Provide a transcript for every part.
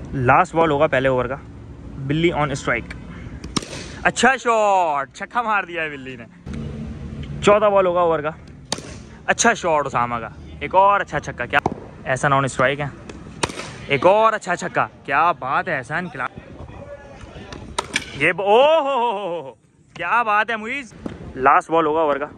Last ball होगा पहले over का। बिल्ली ऑन स्ट्राइक। अच्छा शॉट, छक्का मार दिया है बिल्ली ने। 14 बॉल होगा ओवर का। अच्छा शॉट उसामा का, एक और अच्छा छक्का। क्या एहसान ऑन स्ट्राइक है, एक और अच्छा छक्का। क्या बात है एहसान, ये ओ क्या बात है मुइज। लास्ट बॉल होगा ओवर का।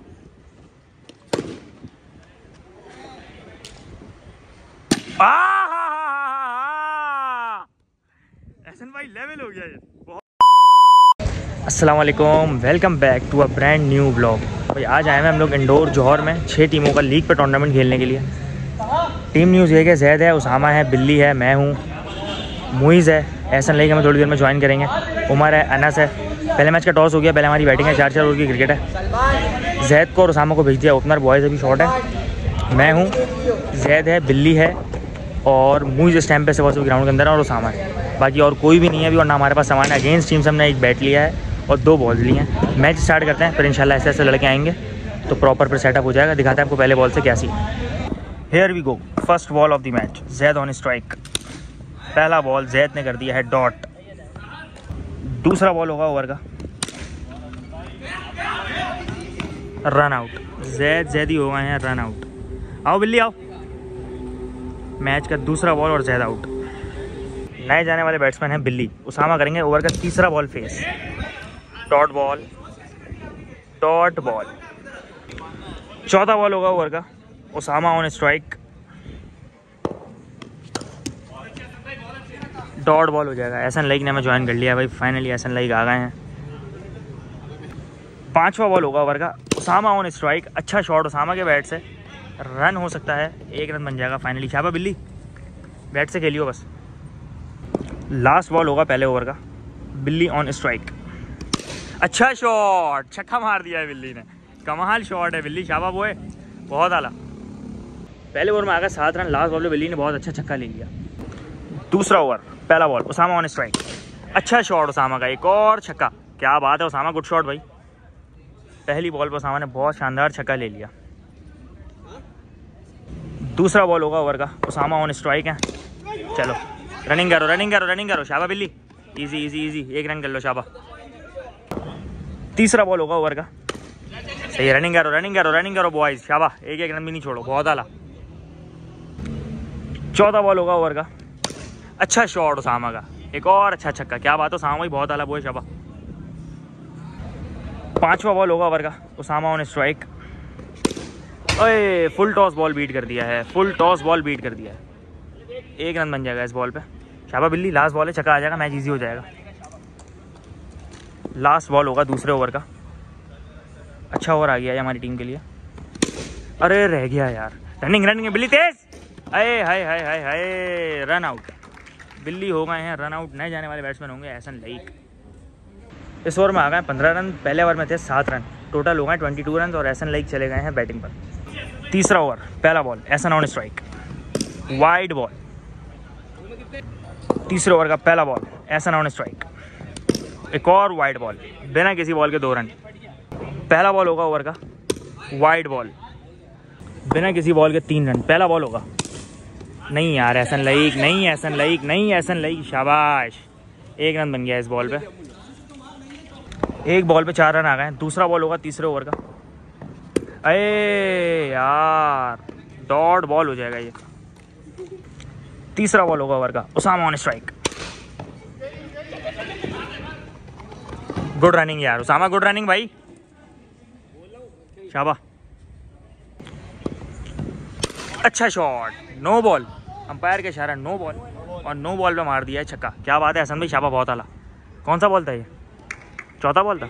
एहसान भाई लेवल हो गया ये। अस्सलाम वालेकुम, welcome back to a brand new blog. भाई आज आए हैं हम लोग इंडोर जौहर में 6 टीमों का लीग पे टूर्नामेंट खेलने के लिए। टीम न्यूज़ ये कि जैद है, उसामा है, बिल्ली है, मैं हूँ, मुइज़ है, एहसान लेके हमें थोड़ी देर में ज्वाइन करेंगे, उमर है, अनस है। पहले मैच का टॉस हो गया, पहले हमारी बैटिंग है, 4 ओवर की क्रिकेट है। जैद को और उसामा को भेज दिया ओपनर, बॉयज़ अभी शॉट है। मैं हूँ, जैद है, बिल्ली है और मुइज़ इस टाइम पे से ग्राउंड के अंदर है और उसामा है। बाकी और कोई भी नहीं है अभी, और ना हमारे पास सामान है। अगेंस्ट टीम से हमने एक बैट लिया है और 2 बॉल्स लिए हैं। मैच स्टार्ट करते हैं, फिर इंशाल्लाह ऐसे ऐसे लड़के आएंगे तो प्रॉपर फिर सेटअप हो जाएगा। दिखाते हैं आपको पहले बॉल से क्या सी। Here we go, first ball of the match, Zaid on strike. पहला बॉल जैद ने कर दिया है डॉट। दूसरा बॉल होगा ओवर का, रन आउट। जैद ही हो गए हैं रन आउट। आओ बिल्ली आओ। मैच का दूसरा बॉल और जैद आउट। नए जाने वाले बैट्समैन हैं बिल्ली, उसामा करेंगे ओवर का तीसरा ball face. Dot ball, dot ball. चौथा बॉल होगा ओवर का, Usama on strike. Dot ball हो जाएगा। एहसान लाइक ने हमें ज्वाइन कर लिया भाई, फाइनली एहसान लाइक आ गए हैं। पांचवा बॉल होगा ओवर का, उसामा ऑन स्ट्राइक। अच्छा शॉट उसामा के बैट से, रन हो सकता है, 1 रन बन जाएगा फाइनली। शाबा बिल्ली, बैट से खेलियो बस। लास्ट बॉल होगा पहले ओवर का, बिल्ली ऑन स्ट्राइक। अच्छा शॉट, छक्का मार दिया है बिल्ली ने। कमाल शॉट है बिल्ली, शाबा बोए, बहुत आला। पहले ओवर में आ गया 7 रन। लास्ट बॉल में बिल्ली ने बहुत अच्छा छक्का ले लिया। दूसरा ओवर, पहला बॉल, उसामा ऑन स्ट्राइक। अच्छा शॉट उसामा का, एक और छक्का। क्या बात है उसामा, गुड शॉट भाई। पहली बॉल पर उसामा ने बहुत शानदार छक्का ले लिया। दूसरा बॉल होगा ओवर का, उसामा ऑन स्ट्राइक है। चलो रनिंग करो, रनिंग करो, रनिंग करो शाबा बिल्ली। इजी इजी इजी, 1 रन कर लो शाबा। तीसरा बॉल होगा ओवर का, सही है, रनिंग करो, रनिंग करो, रनिंग करो बॉयज, शाबा। 1 रन भी नहीं छोड़ो, बहुत आला। चौथा बॉल होगा ओवर का, अच्छा शॉट उसामा का, एक और अच्छा छक्का। क्या बात है उसामा भाई, बहुत आला बॉय शाबा। पांचवा बॉल होगा ओवर का, उसामा ऑन स्ट्राइक। ओए फुल टॉस बॉल बीट कर दिया है, फुल टॉस बॉल बीट कर दिया है। 1 रन बन जाएगा इस बॉल पे। शाबा बिल्ली, लास्ट बॉल है, छक्का आ जाएगा, मैच इजी हो जाएगा। लास्ट बॉल होगा दूसरे ओवर का। अच्छा ओवर आ गया है हमारी टीम के लिए। अरे रह गया यार, रनिंग रनिंग बिल्ली तेज। अरे हाय हाय हाय हाय, रन आउट। बिल्ली हो गए हैं रन आउट। नए जाने वाले बैट्समैन होंगे एहसान लाइक। इस ओवर में आ गए 15 रन, पहले ओवर में थे 7 रन। टोटल हो गए 22 रन और एहसान लाइक चले गए हैं बैटिंग पर। तीसरा ओवर, पहला ball, Ehsan on strike, wide ball. तीसरे ओवर का पहला बॉल, एहसान ऑन स्ट्राइक, एक और वाइड बॉल, बिना किसी बॉल के 2 रन। पहला बॉल होगा ओवर का, वाइड बॉल, बिना किसी बॉल के 3 रन। पहला बॉल होगा, नहीं यार एहसान लाइक, नहीं एहसान लाइक, नहीं एहसान लाइक, शाबाश। 1 रन बन गया इस बॉल पे। एक बॉल पे 4 रन आ गए। दूसरा बॉल होगा तीसरे ओवर का। अरे यार, डॉट बॉल हो जाएगा ये। तीसरा बॉल होगा ओवर का, Usama on strike. Good running यार उसामा, गुड रनिंग भाई, शाबा। अच्छा शॉट, नो बॉल, अंपायर के इशारा नो बॉल, और नो बॉल पे मार दिया है छक्का। क्या बात है हसन भाई, शाबा, बहुत आला। कौन सा बॉल था ये? चौथा बॉल था।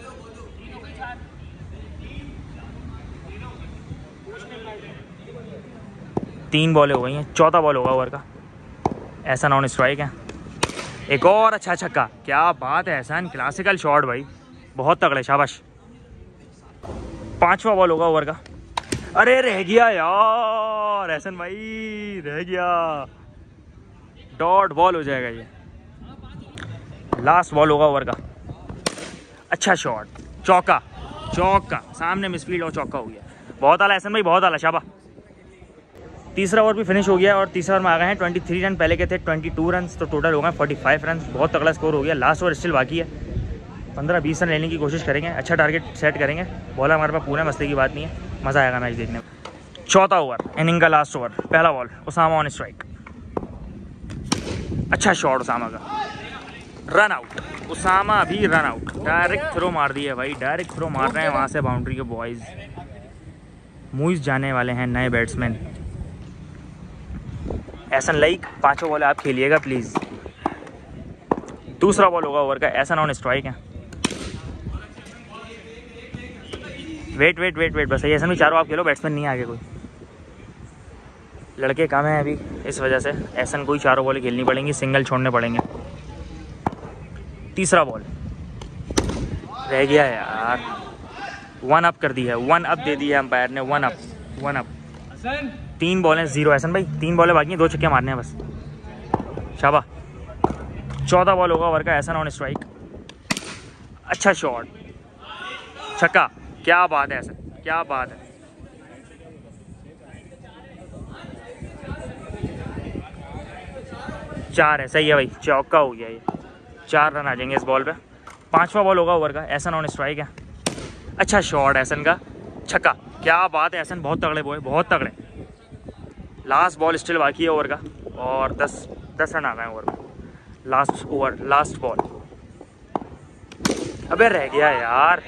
तीन बॉलें हो गई हैं, चौथा बॉल होगा ओवर का। एहसान ऑन स्ट्राइक है, एक और अच्छा छक्का। क्या बात है एहसान, क्लासिकल शॉट भाई, बहुत तगड़े, शाबाश। पांचवा बॉल होगा ओवर का। अरे रह गया यार एहसान भाई, रह गया, डॉट बॉल हो जाएगा ये। लास्ट बॉल होगा ओवर का, अच्छा शॉट, चौका, चौका, सामने मिसफील्ड और चौका हो गया। बहुत आला एहसान भाई, बहुत आला, शाबा। तीसरा ओवर भी फिनिश हो गया और तीसरा ओवर में आ गए हैं 23 रन, पहले के थे 22 रन, तो टोटल हो गए 45 रन। बहुत तगड़ा स्कोर हो गया। लास्ट ओवर स्टिल बाकी है, 15-20 रन लेने की कोशिश करेंगे, अच्छा टारगेट सेट करेंगे। बॉलर हमारे पास पूरा, मसले की बात नहीं है, मज़ा आएगा मैच देखने में। चौथा ओवर, इनिंग का लास्ट ओवर, पहला बॉल, उसामा ऑन स्ट्राइक। अच्छा शॉट उसामा का, रन आउट। उसामा अभी रन आउट, डायरेक्ट थ्रो मार दिया भाई, डायरेक्ट थ्रो मार रहे हैं वहाँ से बाउंड्री के बॉयज़। मुइज़ जाने वाले हैं नए बैट्समैन। एहसन लाइक, पाँचों बॉल आप खेलिएगा प्लीज़। दूसरा बॉल होगा ओवर का, एहसन ऑन स्ट्राइक है। वेट वेट वेट वेट, बस एहसन भी चारों आप खेलो, बैट्समैन नहीं आगे कोई, लड़के कम हैं अभी, इस वजह से एहसन कोई चारों बॉल खेलनी पड़ेंगी, सिंगल छोड़ने पड़ेंगे। तीसरा बॉल रह गया यार, 1 अप कर दी है, 1 अप दे दी है अंपायर ने, 1 अप। 3 बॉल हैं 0, एहसन भाई 3 बॉलें बाकी हैं, 2 छक्के मारने हैं बस, शाबाश। चौथा बॉल होगा ओवर का, एहसन ऑन स्ट्राइक। अच्छा शॉट, छक्का, क्या बात है एहसन, क्या बात है। चार है, सही है भाई, चौका हो गया ये, 4 रन आ जाएंगे इस बॉल पे। पांचवा बॉल होगा ओवर का, एहसन ऑन स्ट्राइक है। अच्छा शॉट एहसन का, छक्का, क्या बात है एहसन, बहुत तगड़े बॉय, बहुत तगड़े। लास्ट बॉल स्टिल बाकी है ओवर का और 10 रन आ गए ओवर में। लास्ट ओवर, लास्ट बॉल, अबे रह गया यार,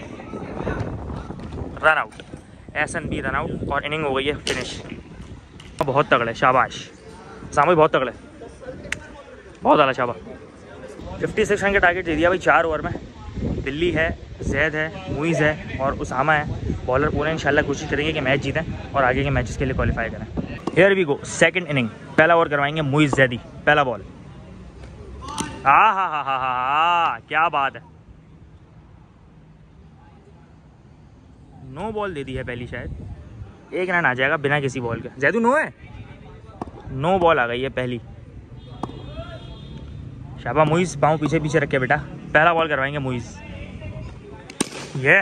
रन आउट। एहसन भी रन आउट और इनिंग हो गई है फिनिश। बहुत तगड़े, शाबाश सामू, बहुत तगड़े, बहुत आला, शाबाश। 56 रन का टारगेट दे दिया भाई 4 ओवर में। बिल्ली है, जैद है, मुइज़ है और उसामा है। बॉलर पूरे इंशाल्लाह कोशिश करेंगे कि मैच जीतें और आगे के मैचेस के लिए क्वालिफाई करें। Here we go, second inning, पहला ओवर करवाएंगे मुइज़ जैदी, पहला बॉल। हा, क्या बात है, नो बॉल दे दी है पहली, शायद 1 रन आ जाएगा बिना किसी बॉल के। जैदू नो है, नो बॉल आ गई है पहली। शाबा मुइज़, पाँव पीछे पीछे रखे बेटा, पहला बॉल करवाएंगे मुइज़। ये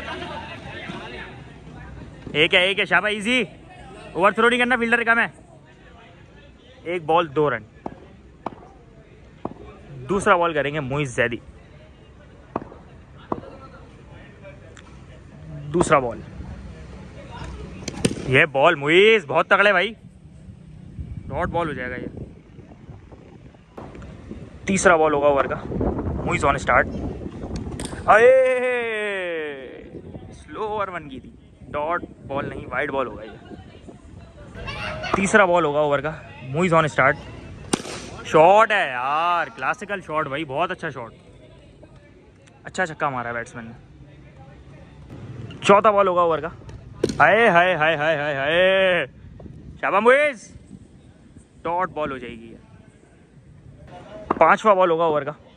एक है शाबा, इजी, ओवर थ्रो नहीं करना, फील्डर कम है। 1 बॉल 2 रन। दूसरा बॉल करेंगे मुइज़ जैदी, दूसरा बॉल, ये बॉल मुइज़ बहुत तगड़े भाई, डॉट बॉल हो जाएगा ये। तीसरा बॉल होगा ओवर का, मुइज़ ऑन स्टार्ट। अरे स्लो ओवर 1 की थी, डॉट बॉल नहीं, वाइड बॉल होगा ये। तीसरा बॉल होगा ओवर का, मुइज़ ऑन स्टार्ट। शॉट है यार, क्लासिकल शॉट भाई, बहुत अच्छा शॉट, अच्छा छक्का मारा है बैट्समैन ने। चौथा बॉल होगा ओवर का, हाय हाय हाय हाय हाय हाय, शाबाश मुइज़, डॉट बॉल हो जाएगी ये। पांचवा बॉल होगा ओवर का,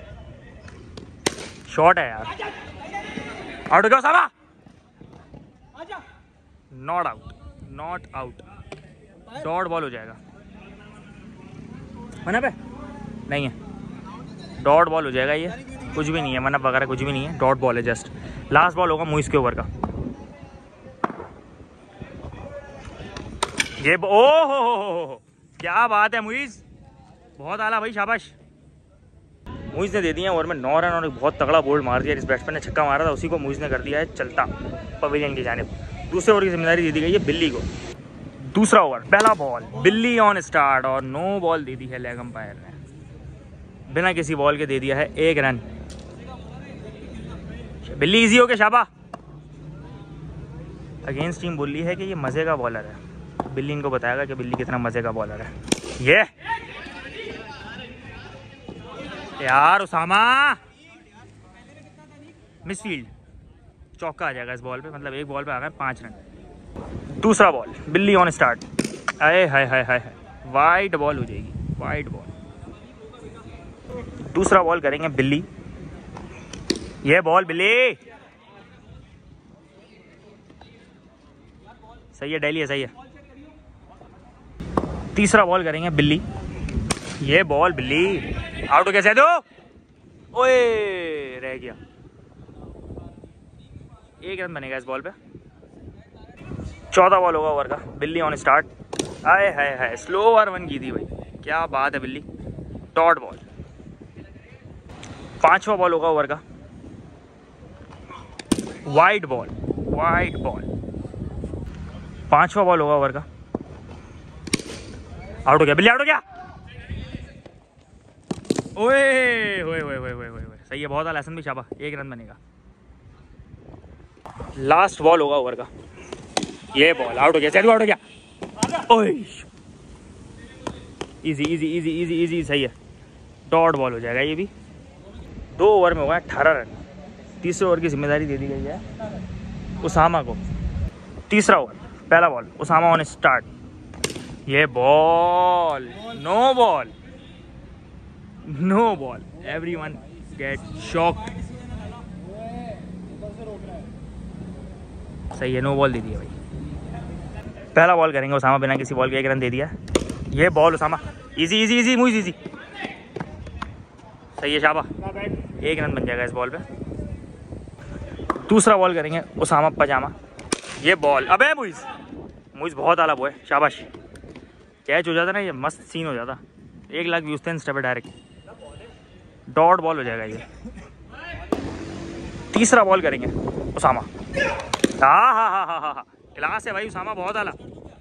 शॉट है यार, आउट हो गया सामा, not out, not out, dot ball हो जाएगा। मना पे नहीं है, डॉट बॉल हो जाएगा ये, कुछ भी नहीं है, मना वगैरह कुछ भी नहीं है, डॉट बॉल है जस्ट। लास्ट बॉल होगा मुइज़ के ओवर का, ये ओ हो, क्या बात है मुइज़, बहुत आला भाई, शाबाश। मुइज़ ने दे दिया ओवर में 9 रन और एक बहुत तगड़ा बोल्ड मार दिया। इस बैट्समैन ने छक्का मारा था, उसी को मुइज़ ने कर दिया है चलता पवेलियन की जानिब। दूसरे ओवर की जिम्मेदारी दे दी गई है बिल्ली को। दूसरा ओवर, पहला बॉल, बिल्ली ऑन स्टार्ट और नो बॉल दे दी है लेग अंपायर ने, बिना किसी बॉल के दे दिया है 1 रन। बिल्ली इजी हो गया, शाबा। अगेंस्ट टीम बोली है कि ये मज़े का बॉलर है, बिल्ली इनको बताएगा कि बिल्ली कितना मज़े का बॉलर है। ये यार उसामा, मिसफील्ड, चौका आ जाएगा इस बॉल पे, मतलब एक बॉल पे आ गए 5 रन। दूसरा बॉल, बिल्ली ऑन स्टार्ट, अरे हाय हाय हाय, वाइड बॉल हो जाएगी, वाइड बॉल। दूसरा बॉल करेंगे बिल्ली, ये बॉल बिल्ली, सही है, डेली है, सही है। तीसरा बॉल करेंगे बिल्ली, ये बॉल बिल्ली, आउट हो गया दो, ओए रह गया, 1 रन बनेगा इस बॉल पे। चौथा बॉल होगा ओवर का, बिल्ली ऑन स्टार्ट, आए हाय हाय, स्लो ओवर 1 की थी भाई, क्या बात है बिल्ली। डॉट बॉल, 5वां बॉल होगा ओवर का। वाइड बॉल, वाइड बॉल, 5वां बॉल होगा ओवर का। आउट हो गया बिल्ली, आउट हो गया। ओए ओए ओए ओए ओए ओए, सही है, बहुत लेसन भी शाबा, 1 रन बनेगा। लास्ट बॉल होगा ओवर का। ये बॉल आउट हो गया, चलो आउट हो गया। ओए easy easy easy easy easy, सही है, डॉट बॉल हो जाएगा ये भी। 2 ओवर में होगा 18 रन। तीसरे ओवर की जिम्मेदारी दे दी गई है उसामा को। तीसरा ओवर, पहला बॉल, उसामा ऑन स्टार्ट। ये ball, no ball, no ball, everyone get shocked. सही है, नो बॉल दे दिया भाई। पहला बॉल करेंगे उसामा, बिना किसी बॉल के 1 रन दे दिया। ये ball Usama, easy easy easy मुझे इजी, सही है शाबा, 1 रन बन जाएगा इस बॉल पे। दूसरा बॉल करेंगे उसामा पजामा। ये बॉल, अबे मुइज बहुत आला बॉय, शाबाश। कैच हो जाता ना, ये मस्त सीन हो जाता, 1 लाख व्यूज थे इंस्टा पे डायरेक्ट। डॉट बॉल हो जाएगा ये। तीसरा बॉल करेंगे उसामा। हाँ, क्लास है भाई उसामा, बहुत आला।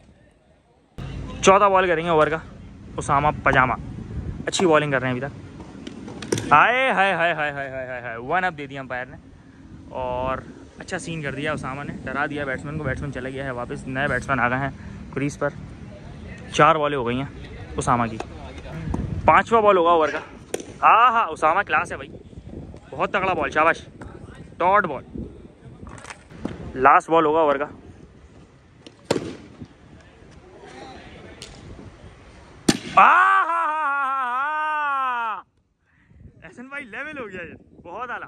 चौथा बॉल करेंगे ओवर का उसामा पजामा। अच्छी बॉलिंग कर रहे हैं अभी तक। हाय हाय हाय हाय हाय हाय हाय, 1 अप दे दिया अंपायर ने और अच्छा सीन कर दिया उसामा ने, डरा दिया बैट्समैन को। बैट्समैन चला गया है वापस, नए बैट्समैन आ गए हैं क्रीज पर। 4 बॉलें हो गई हैं उसामा की। 5वां बॉल होगा ओवर का। हाँ, उसामा क्लास है भाई, बहुत तगड़ा बॉल, शाबाश, डॉट बॉल। लास्ट बॉल होगा ओवर का। एहसन भाई लेवल हो गया ये, बहुत आला।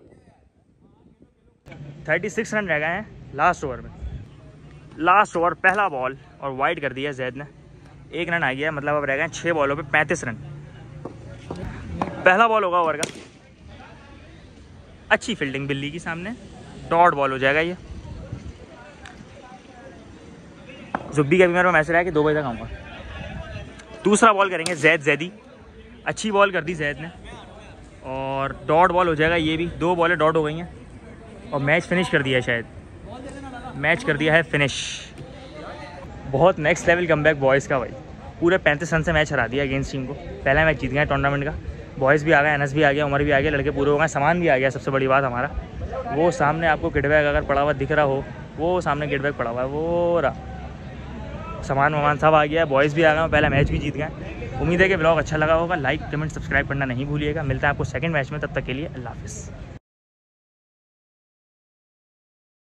36 रन रह गए हैं लास्ट ओवर में। लास्ट ओवर, पहला बॉल और वाइड कर दिया जैद ने। 1 रन आ गया, मतलब अब रह गए 6 बॉलों पे 35 रन। पहला बॉल होगा ओवर का। अच्छी फील्डिंग बिल्ली की सामने, डॉट बॉल हो जाएगा ये। जुब्बी का भी मेरे को मैसेज आया कि 2 बजे तक आऊँगा। दूसरा बॉल करेंगे जैदी। अच्छी बॉल कर दी जैद ने और डॉट बॉल हो जाएगा ये भी। 2 बॉलें डॉट हो गई हैं और मैच फिनिश कर दिया है, शायद मैच कर दिया है फिनिश। बहुत नेक्स्ट लेवल कमबैक बॉयज़ का भाई, पूरे 35 रन से मैच हरा दिया अगेंस्ट टीम को। पहला मैच जीत गए टूर्नामेंट का। बॉयज़ भी आ गए, एनएस भी आ गया, उमर भी आ गया, लड़के पूरे हो गए, सामान भी आ गया। सबसे बड़ी बात हमारा, वो सामने आपको किट बैग अगर पड़ा हुआ दिख रहा हो, वो सामने किट बैग पड़ा हुआ है, वो रहा, सामान वामान सब आ गया है। बॉयज़ भी आ गए, पहला मैच भी जीत गए। उम्मीद है कि ब्लॉग अच्छा लगा होगा। लाइक कमेंट सब्सक्राइब करना नहीं भूलिएगा। मिलता है आपको सेकंड मैच में, तब तक के लिए अल्लाह हाफिज़।